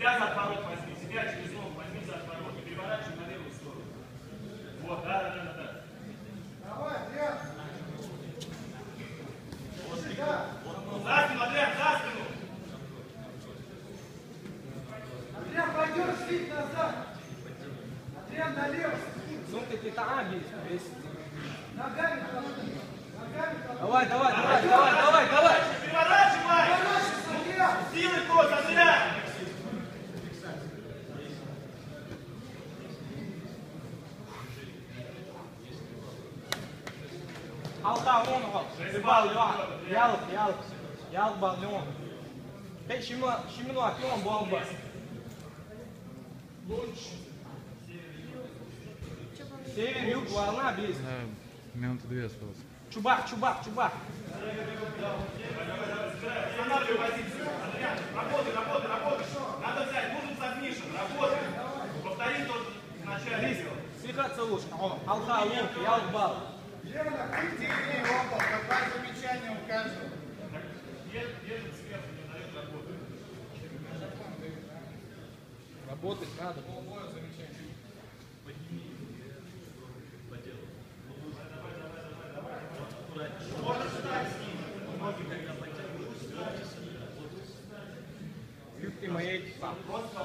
Себя за отворот возьми, себя через ногу возьми за отворот. И переворачивай на левую сторону. Вот, да. Давай, Адриан. За спину, Адриан, за спину. Адриан, пойдешь, слить назад. Адриан, налево. Ну ты там есть. Ногами. Давай. Переворачивай. Силы просто, Адриан. Alta on. Yal balão. Hey, şimdi no aqui uma bomba. Север, юг, волна, бис. Минуты 2 осталось. Чубак. Останавливай позицию. Адриан, работай. Надо взять, нужен сабмишн, работай. Повтори то, что вначале делал. Слегка лучше. Алта, лунка, ялк, бал. Активнее оба, какое замечание у каждого. Держит сверху, не дает работы. Работать надо. Ты моей сам.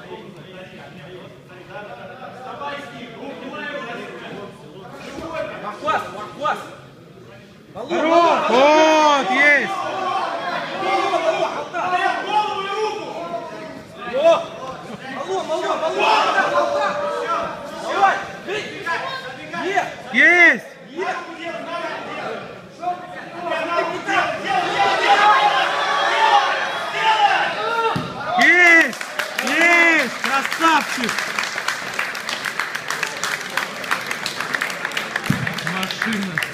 Вставай с ним, Вахвас. Вот, есть! голову и руку! Есть! Есть! Красавчик! Машина!